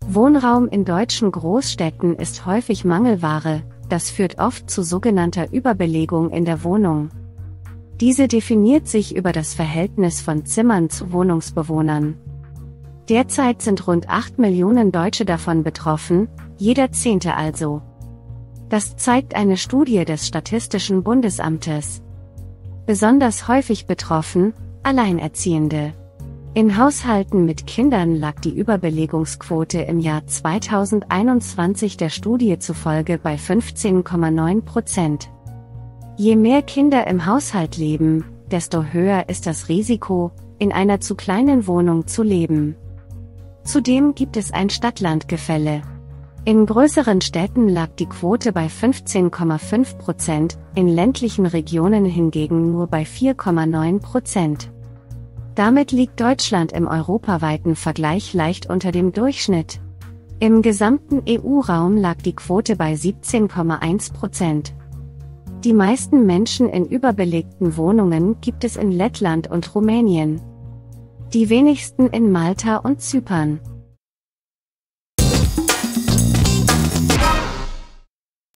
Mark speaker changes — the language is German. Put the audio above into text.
Speaker 1: Wohnraum in deutschen Großstädten ist häufig Mangelware, das führt oft zu sogenannter Überbelegung in der Wohnung. Diese definiert sich über das Verhältnis von Zimmern zu Wohnungsbewohnern. Derzeit sind rund 8 Millionen Deutsche davon betroffen, jeder 10. also. Das zeigt eine Studie des Statistischen Bundesamtes. Besonders häufig betroffen, Alleinerziehende. In Haushalten mit Kindern lag die Überbelegungsquote im Jahr 2021 der Studie zufolge bei 15,9%. Je mehr Kinder im Haushalt leben, desto höher ist das Risiko, in einer zu kleinen Wohnung zu leben. Zudem gibt es ein Stadt-Land-Gefälle. In größeren Städten lag die Quote bei 15,5%, in ländlichen Regionen hingegen nur bei 4,9%. Damit liegt Deutschland im europaweiten Vergleich leicht unter dem Durchschnitt. Im gesamten EU-Raum lag die Quote bei 17,1%. Die meisten Menschen in überbelegten Wohnungen gibt es in Lettland und Rumänien. Die wenigsten in Malta und Zypern.